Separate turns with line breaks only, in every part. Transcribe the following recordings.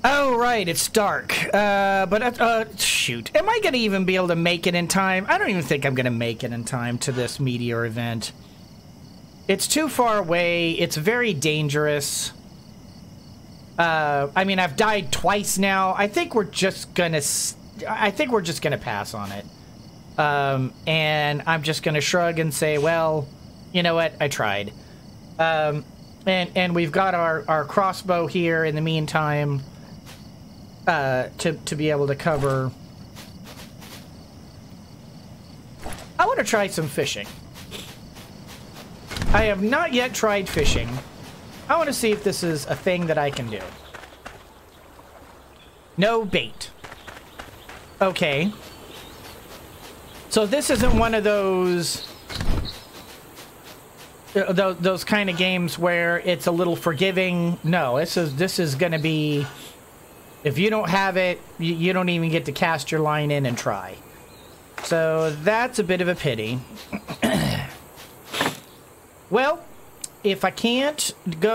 Oh, right, it's dark. Shoot. Am I going to even be able to make it in time? I don't even think I'm going to make it in time to this meteor event. It's too far away. It's very dangerous. I mean, I've died twice now. I think we're just going to pass on it. And I'm just going to shrug and say, well, you know what? I tried. And we've got our crossbow here in the meantime. To be able to cover. I want to try some fishing. I have not yet tried fishing. I want to see if this is a thing that I can do. No bait. Okay. So this isn't one of those kind of games where it's a little forgiving. No, this is going to be. If you don't have it, you don't even get to cast your line in and try. So that's a bit of a pity. Well, if I can't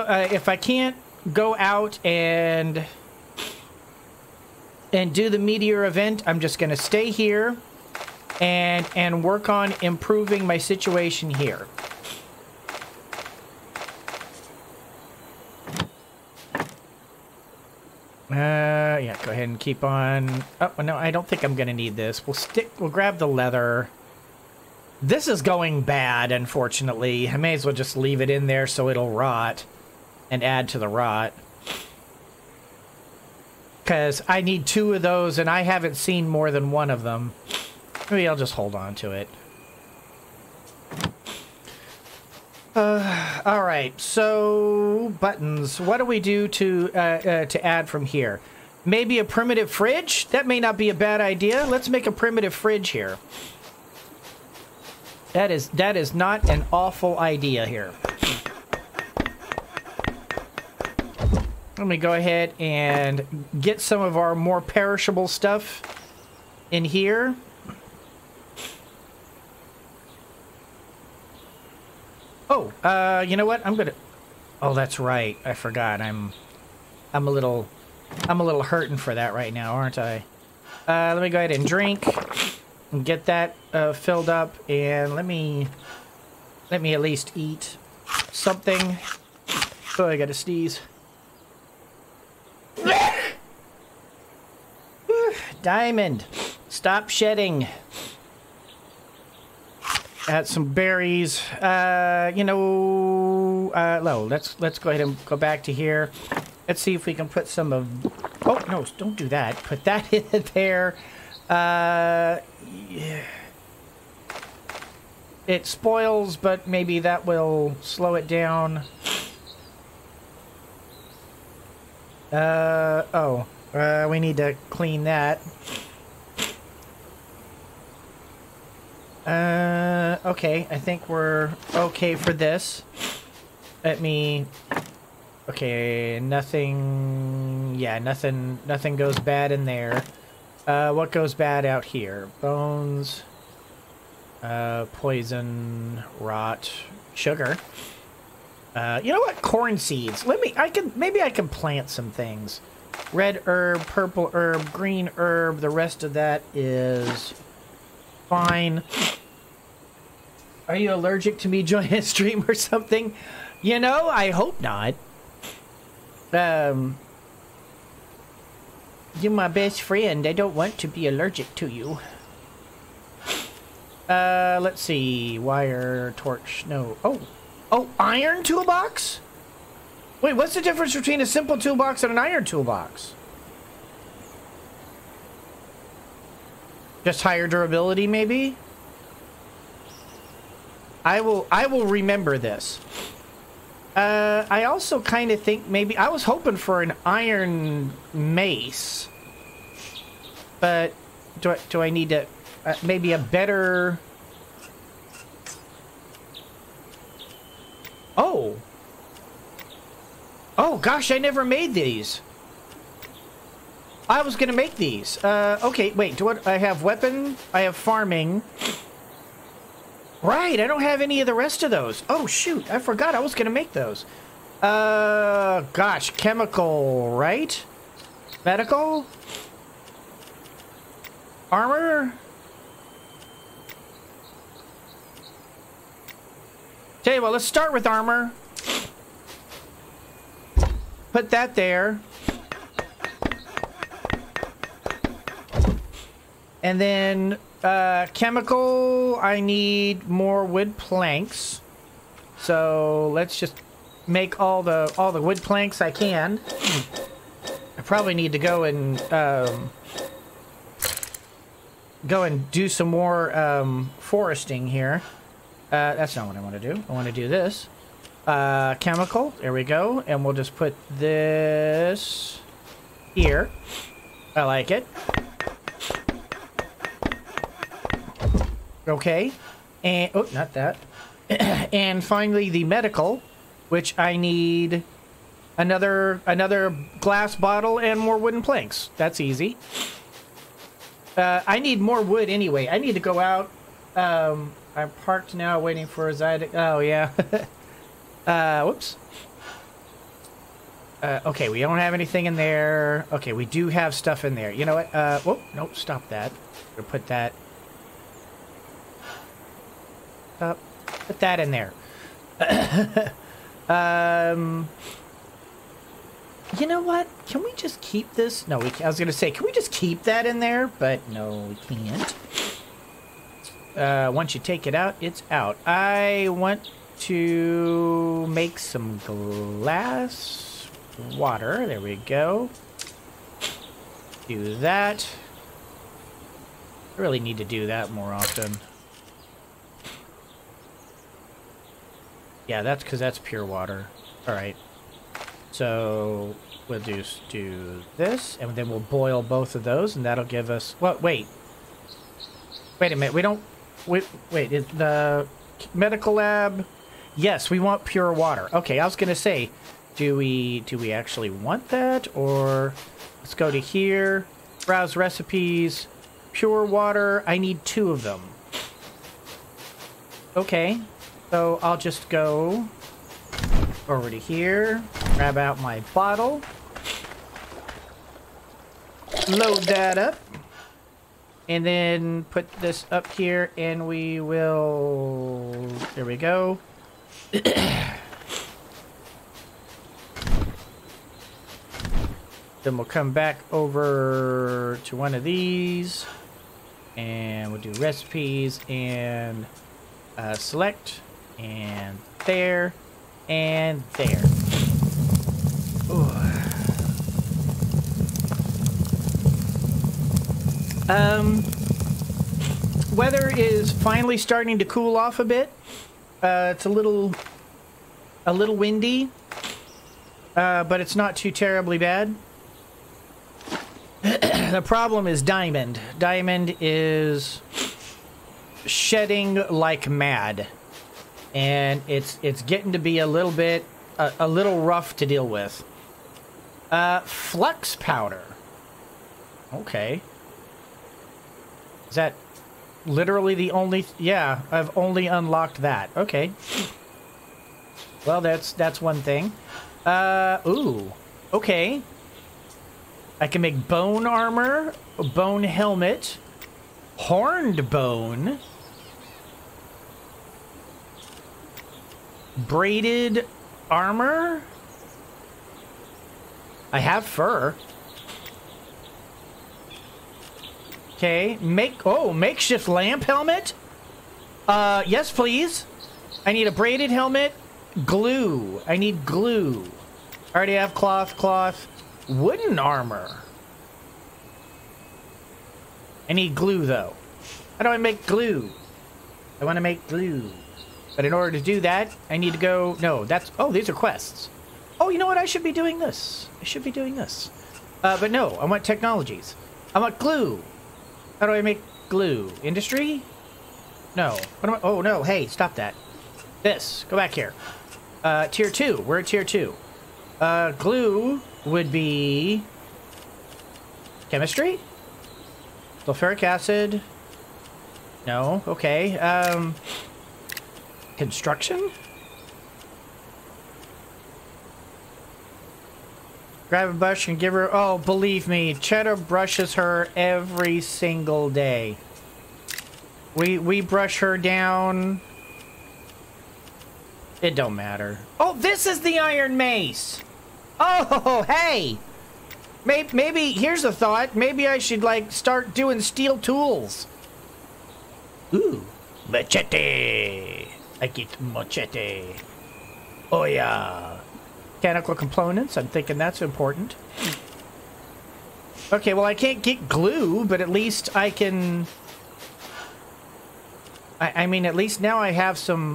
go out and do the meteor event, I'm just going to stay here and work on improving my situation here. Yeah, go ahead and keep on. Oh, no, I don't think I'm going to need this. We'll grab the leather. This is going bad, unfortunately. I may as well just leave it in there so it'll rot and add to the rot. Because I need 2 of those, and I haven't seen more than 1 of them. Maybe I'll just hold on to it. All right, so buttons. What do we do to add from here? Maybe a primitive fridge? That may not be a bad idea. Let's make a primitive fridge here. That is not an awful idea here. Let me go ahead and get some of our more perishable stuff in here. Oh, you know what? Oh, that's right. I forgot. I'm a little hurting for that right now, aren't I? Let me go ahead and drink and get that filled up, and let me at least eat something. Oh, I gotta sneeze. Diamond, stop shedding. Add some berries. You know, no, let's go ahead and go back to here. Let's see if we can put some of. Oh no! Don't do that. Put that in there. Yeah. It spoils, but maybe that will slow it down. We need to clean that. Okay, I think we're okay for this. Okay, nothing, yeah, nothing goes bad in there. What goes bad out here? Bones, poison, rot, sugar. You know what? Corn seeds. Maybe I can plant some things. Red herb, purple herb, green herb. The rest of that is fine. Are you allergic to me joining a stream or something? You know, I hope not. You're my best friend. I don't want to be allergic to you. Let's see. Wire, torch, no. Oh, iron toolbox? Wait, what's the difference between a simple toolbox and an iron toolbox? Just higher durability, maybe? I will remember this. I also kind of think maybe I was hoping for an iron mace, but do I need to maybe a better? Oh gosh, I never made these. I was gonna make these. Okay, wait. I have weapon? I have farming. Right, I don't have any of the rest of those. Oh, shoot, I forgot I was gonna make those. Gosh, chemical, right? Medical? Armor? Tell you what, let's start with armor. Put that there. And then chemical, I need more wood planks. So let's just make all the wood planks I can. I probably need to go and do some more foresting here. That's not what I want to do. I want to do this. Chemical, there we go. And we'll just put this here. I like it. Okay. And, oh, not that. And finally, the medical, which I need another glass bottle and more wooden planks. That's easy. I need more wood anyway. I need to go out. I'm parked now waiting for Zydex. Oh, yeah. Whoops. Okay, we don't have anything in there. Okay, we do have stuff in there. You know what? Whoop, nope, stop that. We'll put that. Put that in there. You know what? Can we just keep this? No, I was gonna say, can we just keep that in there? But no, we can't. Once you take it out, it's out. I want to make some glass water. There we go. Do that. I really need to do that more often. Yeah, that's because that's pure water. All right. So we'll just do this, and then we'll boil both of those, and that'll give us... Well, wait. Wait a minute. We don't... Wait, is the medical lab... Yes, we want pure water. Okay, I was going to say, do we actually want that? Or let's go to here, browse recipes, pure water. I need 2 of them. Okay, so I'll just go over to here, grab out my bottle, load that up, and then put this up here, and we will... There we go. Then we'll come back over to one of these, and we'll do recipes, and select, and there, and there. Ooh. Weather is finally starting to cool off a bit. It's a little windy, but it's not too terribly bad. The problem is Diamond. Diamond is shedding like mad, and it's getting to be a little bit a little rough to deal with. Flux powder. Okay. Is that literally the only... Yeah, I've only unlocked that. Okay. Well, that's one thing. Ooh. Okay. I can make bone armor, bone helmet, horned bone, braided armor. I have fur. Okay, makeshift lamp helmet? Yes, please. I need a braided helmet. Glue. I need glue. I already have cloth. Wooden armor. I need glue, though. How do I make glue? I want to make glue. But in order to do that, I need to go... No, that's... Oh, these are quests. Oh, you know what? I should be doing this. I should be doing this. But no, I want technologies. I want glue. How do I make glue? Industry? No. What am I... Oh, no. Hey, stop that. This. Go back here. Tier 2. We're at tier 2. Glue would be... Chemistry? Sulfuric acid? No. Okay. Construction? Grab a brush and give her... Oh, believe me, Cheddar brushes her every single day. We brush her down. It don't matter. Oh, this is the Iron Mace! Oh, hey! Maybe, here's a thought. Maybe I should, like, start doing steel tools. Ooh. Machete! I get machete. Oh, yeah. Mechanical components, I'm thinking that's important. Okay, well, I can't get glue, but at least I can... I mean, at least now I have some...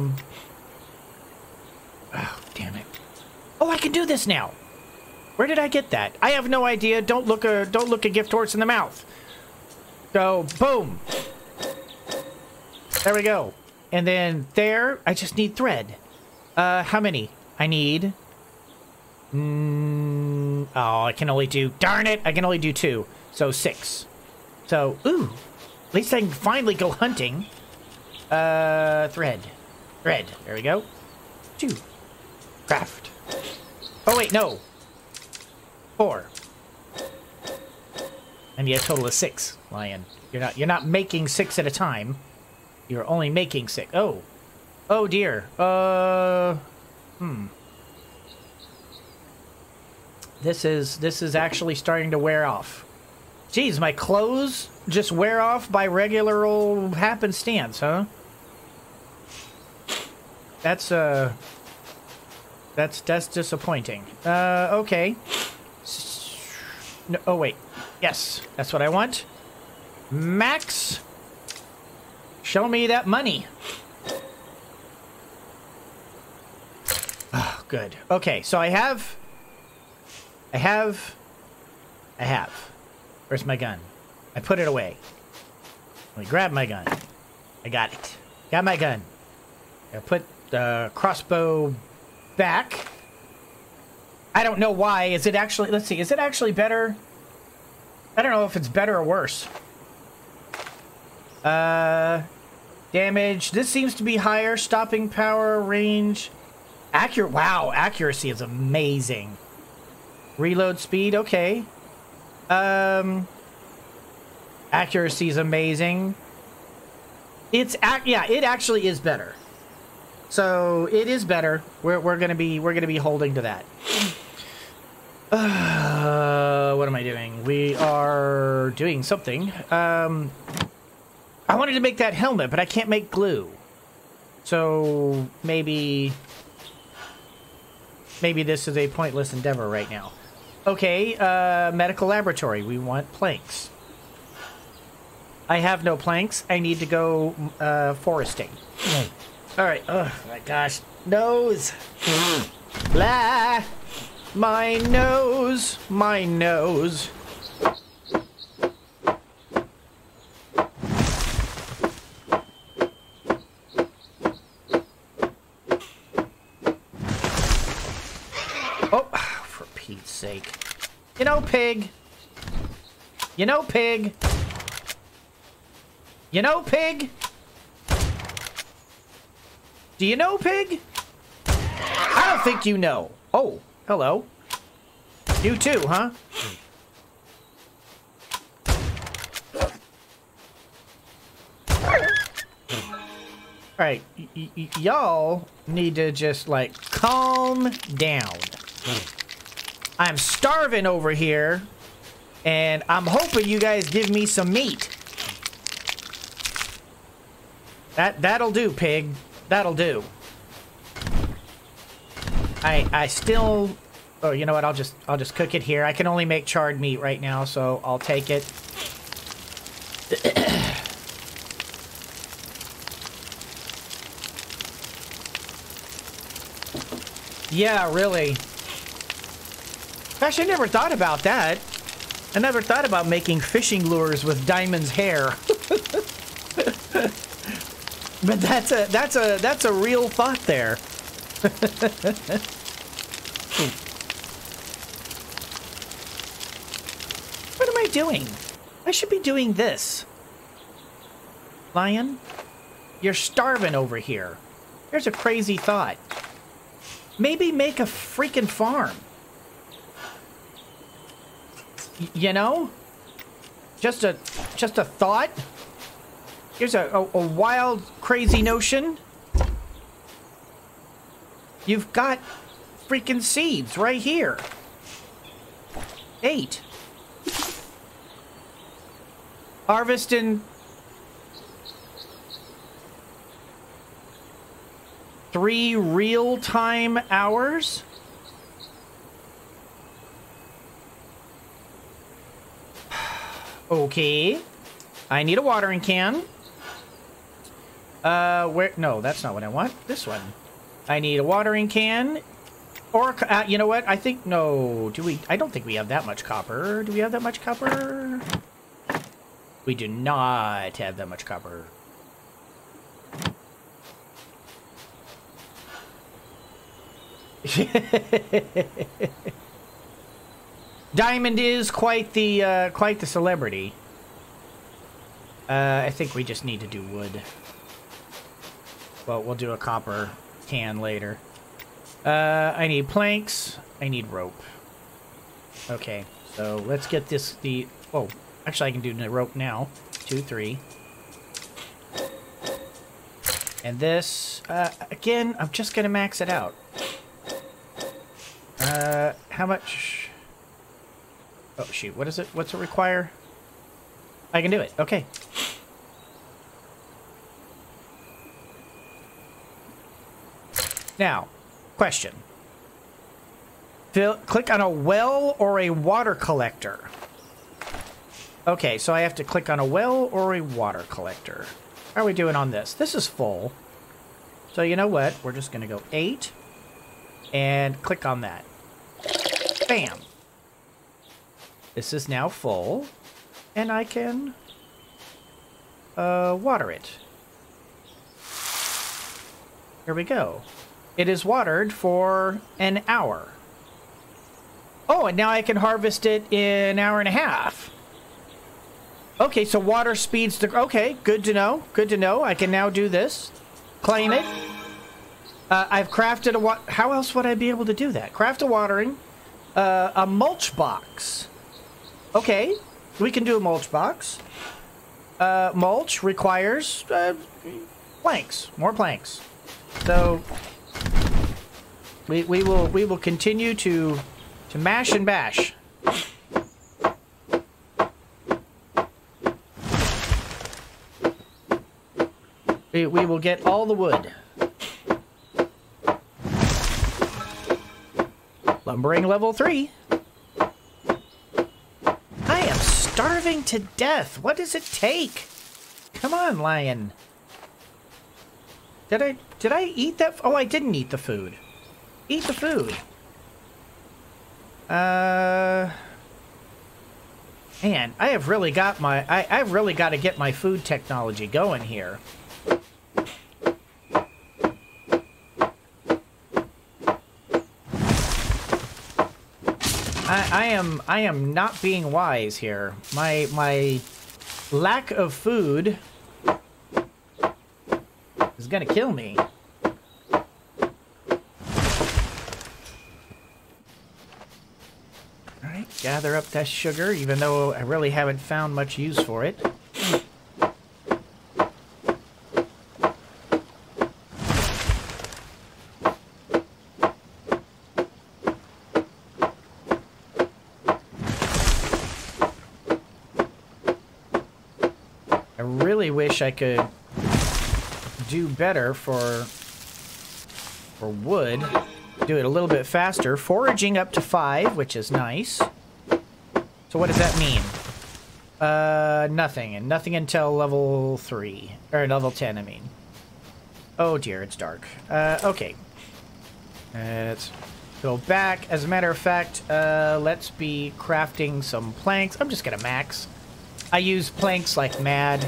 Oh, damn it. Oh, I can do this now! Where did I get that? I have no idea. Don't look a gift horse in the mouth. Go, boom! There we go. And then there, I just need thread. How many? I need... oh, I can only do... Darn it! I can only do 2. So 6. So, ooh. At least I can finally go hunting. Thread. Thread. There we go. 2. Craft. Oh, wait, no. 4. I need a total of 6, Lion. You're not making 6 at a time. You're only making 6. Oh. Oh, dear. This is actually starting to wear off. Jeez, my clothes just wear off by regular old happenstance, huh? That's disappointing. Okay. No, oh, wait. Yes, that's what I want. Max, show me that money. Oh, good. Okay, so I have. Where's my gun? I put it away. Let me grab my gun. I got it. Got my gun. I put the crossbow back. I don't know why. Is it actually... Let's see. Is it actually better? I don't know if it's better or worse. Damage. This seems to be higher. Stopping power, range. Accurate. Wow. Accuracy is amazing. Reload speed. Okay. Accuracy is amazing. Yeah, it actually is better. So it is better. We're gonna be holding to that. What am I doing? We are doing something. I wanted to make that helmet, but I can't make glue. So maybe this is a pointless endeavor right now. Okay, medical laboratory. We want planks. I have no planks. I need to go foresting. All right. Oh my gosh, nose. Blah. My nose. My nose. Oh, for Pete's sake. You know, pig. You know, pig. You know, pig. Do you know, pig? I don't think you know. Oh, hello. You too, huh? Alright, y'all need to just, like, calm down. I'm starving over here, and I'm hoping you guys give me some meat. That'll do, pig. That'll do. I still... Oh, you know what? I'll just cook it here. I can only make charred meat right now, so I'll take it. Yeah, really. Actually, I never thought about that. I never thought about making fishing lures with Diamond's hair. But that's a real thought there. What am I doing? I should be doing this. Lion, you're starving over here. Here's a crazy thought. Maybe make a freaking farm. You know? Just a thought. Here's a wild, crazy notion. You've got freaking seeds right here. 8. Harvest in 3 real-time hours. Okay. I need a watering can. Where? No, that's not what I want. This one. I need a watering can. Or, you know what? I think, no. Do we? I don't think we have that much copper. Do we have that much copper? We do not have that much copper. Diamond is quite the celebrity. I think we just need to do wood. Well, we'll do a copper can later. I need planks. I need rope. Okay, so let's get this. Oh, actually, I can do the rope now. 2, 3. And this, again, I'm just gonna max it out. How much? Oh, shoot. What is it? What's it require? I can do it. Okay. Now, question. Click on a well or a water collector. Okay, so I have to click on a well or a water collector. How are we doing on this? This is full. So you know what? We're just going to go 8 and click on that. Bam. This is now full, and I can water it. Here we go. It is watered for an hour. Oh, and now I can harvest it in an hour and a half. Okay, so water speeds the... Okay, good to know. Good to know. I can now do this. Claim it. I've crafted a... How else would I be able to do that? Craft a watering. A mulch box. Okay, we can do a mulch box. Mulch requires planks, more planks. So we will continue to mash and bash. We will get all the wood. Lumbering level 3. I am starving to death. What does it take? Come on, lion. Did I eat that? Oh, I didn't eat the food. Eat the food. Man, I have really got my... I've really got to get my food technology going here. I am not being wise here. My lack of food is gonna kill me. Alright, gather up that sugar, even though I really haven't found much use for it. Wish I could do better for wood. Do it a little bit faster. Foraging up to 5, which is nice. So what does that mean? Nothing. And nothing until level 3. Or level 10, I mean. Oh dear, it's dark. Okay. Let's go back. As a matter of fact, let's be crafting some planks. I'm just gonna max. I use planks like mad.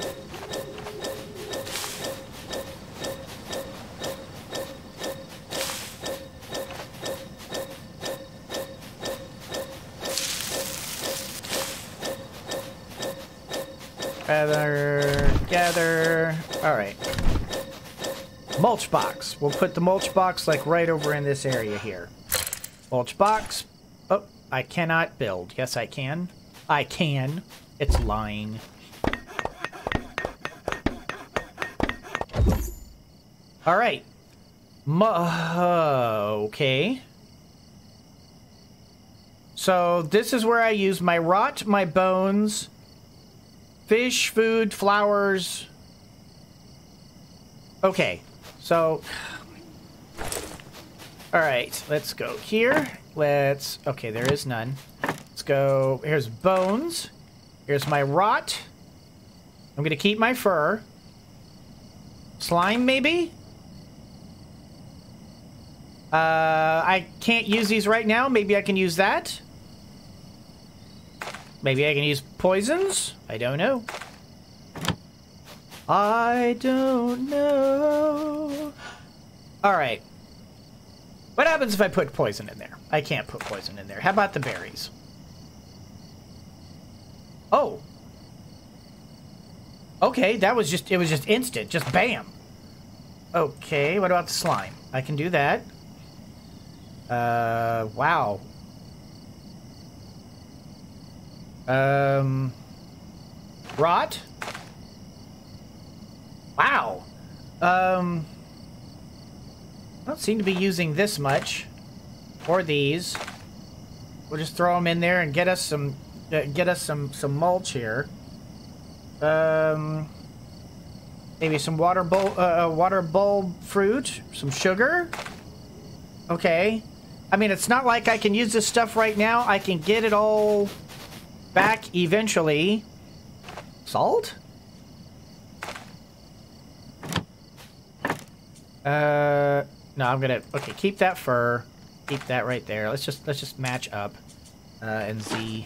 Gather. All right. Mulch box. We'll put the mulch box like right over in this area here. Mulch box. Oh, I cannot build. Yes, I can. I can. It's lying. All right. Okay. So this is where I use my rot, my bones, fish, food, flowers. Okay. So... All right, let's go here. Okay, there is none. Let's go, here's bones. Here's my rot. I'm gonna keep my fur. Slime, maybe? I can't use these right now. Maybe I can use that. Maybe I can use poisons. I don't know. I don't know. All right. What happens if I put poison in there? I can't put poison in there. How about the berries? Oh. Okay, it was just instant. Just bam. Okay, what about the slime? I can do that. Wow. Rot? Wow. I don't seem to be using this much. Or these. We'll just throw them in there and get us some mulch here. Maybe some water bulb fruit, some sugar. Okay. I mean, it's not like I can use this stuff right now. I can get it all back eventually. Salt? No, I'm gonna... Okay, keep that fur. Keep that right there. Let's just match up. And Z.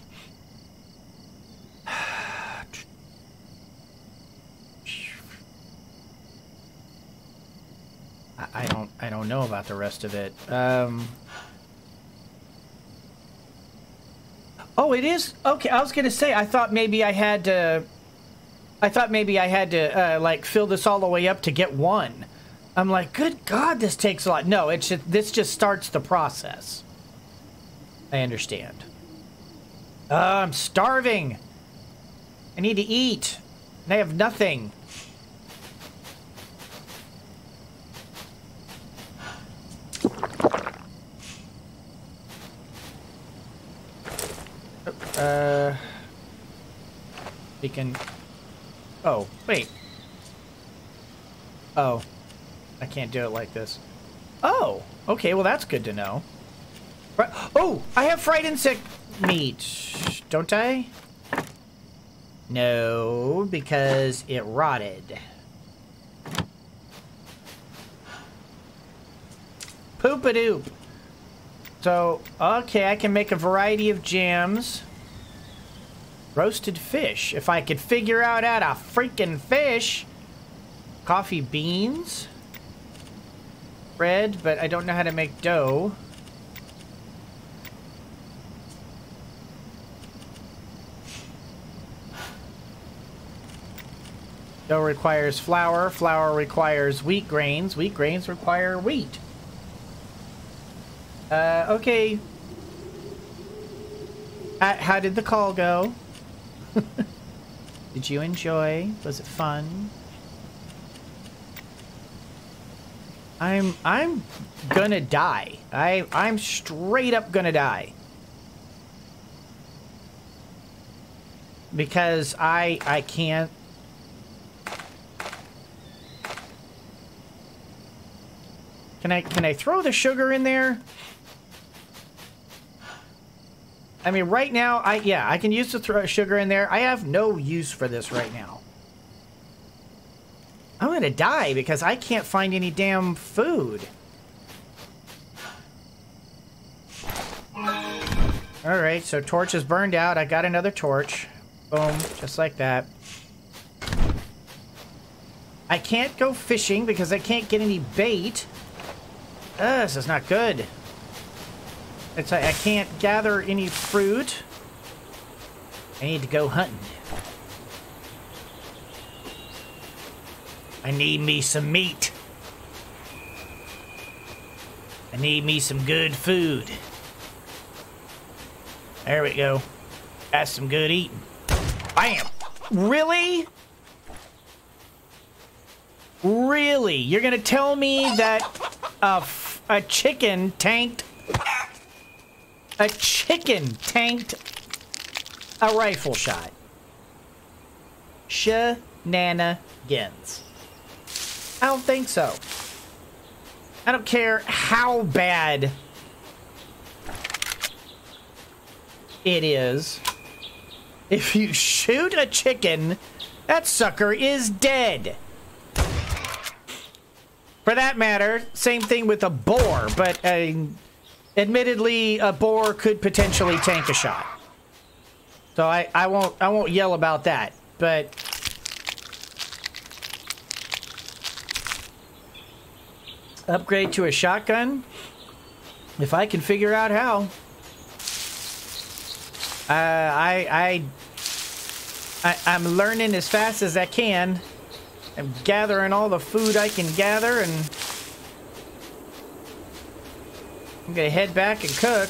I don't know about the rest of it. Oh, it is? Okay, I was gonna say, I thought maybe I had to, like, fill this all the way up to get one. I'm like, good God, this takes a lot. No, this just starts the process. I understand. I'm starving. I need to eat. And I have nothing. We can... Oh, wait. Oh. I can't do it like this. Oh, okay, well that's good to know. Oh, I have fried insect meat, don't I? No, because it rotted. Poop-a-doop. So, okay, I can make a variety of jams. Roasted fish. If I could figure out how to freaking fish. Coffee beans. Bread, but I don't know how to make dough. Dough requires flour. Flour requires wheat grains. Wheat grains require wheat. Okay. How did the call go? Did you enjoy? Was it fun? I'm gonna die. I'm straight up gonna die. Because I can't. Can I throw the sugar in there? I mean, right now, I can use the throw sugar in there. I have no use for this right now. I'm gonna die because I can't find any damn food. Alright, so torch is burned out. I got another torch. Boom, just like that. I can't go fishing because I can't get any bait. This is not good. It's like I can't gather any fruit. I need to go hunting. I need me some meat. I need me some good food. There we go. That's some good eating. Bam! Really? Really? You're gonna tell me that a chicken tanked... A chicken tanked a rifle shot? Shenanigans. I don't think so. I don't care how bad it is. If you shoot a chicken, that sucker is dead. For that matter, same thing with a boar, but admittedly, a boar could potentially tank a shot. So I won't yell about that, but upgrade to a shotgun if I can figure out how. I'm learning as fast as I can. I'm gathering all the food I can gather, and I'm gonna head back and cook.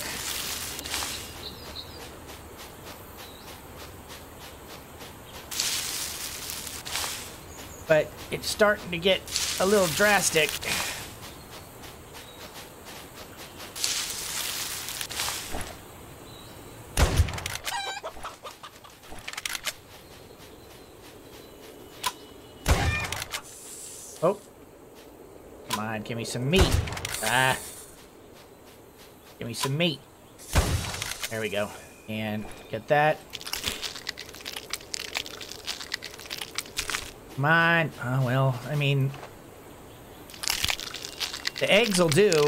But it's starting to get a little drastic. Oh. Come on, give me some meat. Ah. Give me some meat. There we go. And get that. Come on. Oh, well, I mean... The eggs will do.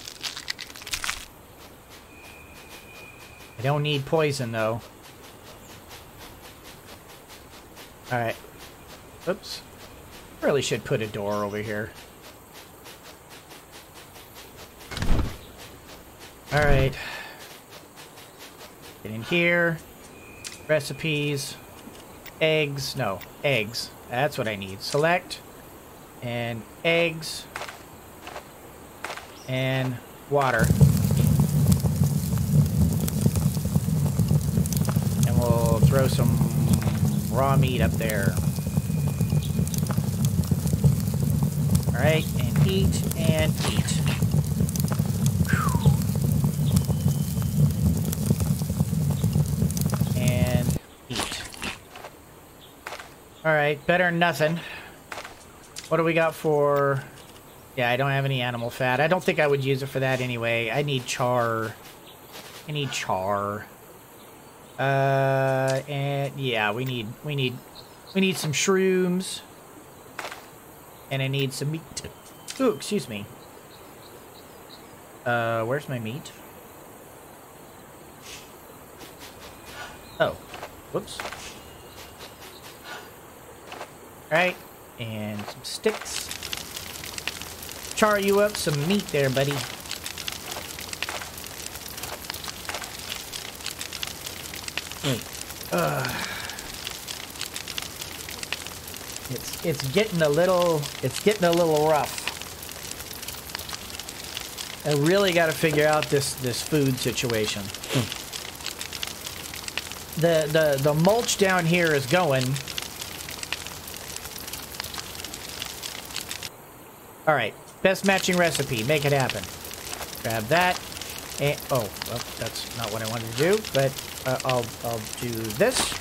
I don't need poison, though. Alright. Oops. Really should put a door over here. Alright. Get in here. Recipes. Eggs. No, eggs. That's what I need. Select. And eggs. And water. And we'll throw some raw meat up there. Alright, and eat, and eat. Whew. And eat. Alright, better than nothing. What do we got for... Yeah, I don't have any animal fat. I don't think I would use it for that anyway. I need char. I need char. And yeah, we need some shrooms. And I need some meat. Ooh, excuse me. Where's my meat? Oh, whoops. Alright, and some sticks. Char you up some meat there, buddy. It's getting a little rough. I really got to figure out this food situation. The mulch down here is going. All right, best matching recipe. Make it happen. Grab that. And, oh, well, that's not what I wanted to do, but I'll do this.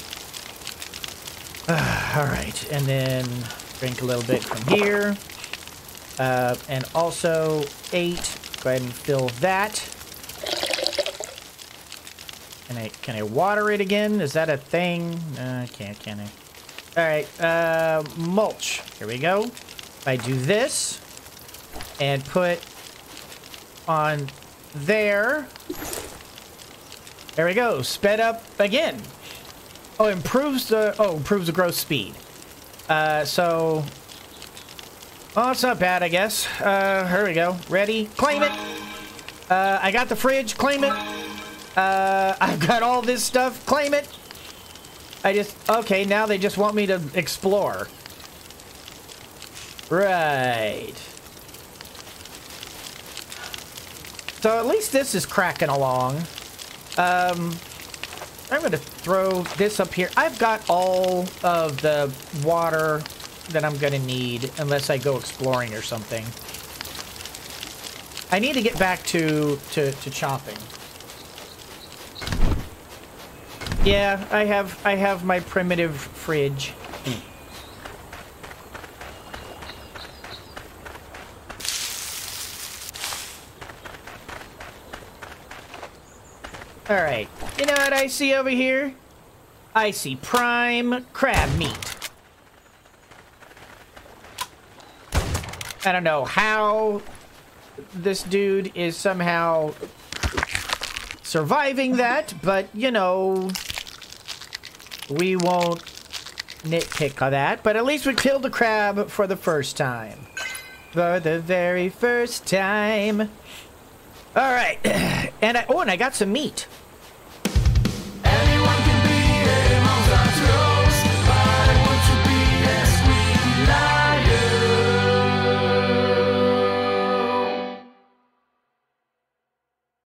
All right, and then drink a little bit from here. And also 8. Go ahead and fill that. Can I water it again? Is that a thing? I can't, can I? All right, mulch. Here we go. If I do this and put on there. There we go. Sped up again. Oh, improves the growth speed. So oh, it's not bad, I guess. Here we go. Ready? Claim it. I got the fridge. Claim it. I've got all this stuff. Claim it. Okay, now they just want me to explore. Right. So at least this is cracking along. I'm going to throw this up here. I've got all of the water that I'm going to need unless I go exploring or something. I need to get back to chopping. Yeah, I have my primitive fridge. All right. You know what I see over here? I see prime crab meat. I don't know how this dude is somehow surviving that, but, you know, we won't nitpick on that. But at least we killed a crab for the first time. For the very first time. All right. And I got some meat.